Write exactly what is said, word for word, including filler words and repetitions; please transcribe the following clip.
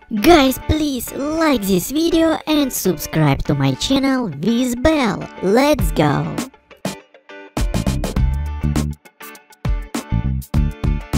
Guys, please like this video and subscribe to my channel with bell. Let's go!